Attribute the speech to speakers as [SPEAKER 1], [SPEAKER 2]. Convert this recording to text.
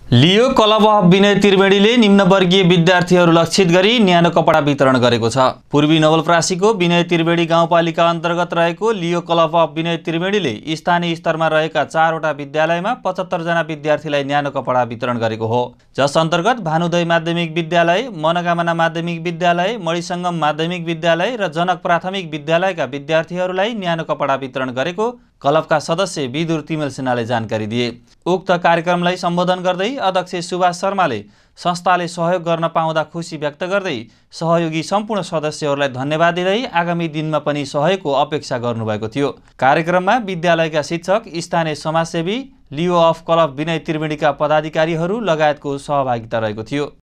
[SPEAKER 1] Leo club of Vinay त्रिवेणीले निम्नवर्गीय विद्यार्थीहरू लक्षित गरी न्यानो कपडा वितरण गरेको छ। पूर्वी नवलपरासीको विनय त्रिवेणी गाउँपालिका अन्तर्गत रहेको लियो क्लब अफ विनय त्रिवेणीले स्थानीय स्तरमा रहेका 4वटा विद्यालयमा 75 जना विद्यार्थीलाई न्यानो कपडा वितरण गरेको हो। जस अन्तर्गत भानुदय माध्यमिक विद्यालय, मनोकामना माध्यमिक विद्यालय, मणिसङ्गम माध्यमिक विद्यालय र जनक प्राथमिक विद्यालयका विद्यार्थीहरूलाई न्यानो कपडा वितरण गरेको क्लबका सदस्य विदुर तिमेल सेनाले जानकारी दिए। उक्त कार्यक्रमलाई सम्बोधन गर्दै अध्यक्ष सुभाष शर्माले संस्थाले सहयोग गर्न पाउँदा खुसी व्यक्त गर्दै सहयोगी सम्पूर्ण सदस्यहरूलाई धन्यवाद दिँदै आगामी दिनमा पनि सहयोगको अपेक्षा गर्नुभएको थियो। कार्यक्रममा विद्यालयका शिक्षक, स्थानीय समाजसेवी, लियो अफ क्लब विनय त्रिवेणीका पदाधिकारीहरू लगायतको सहभागिता रहेको थियो।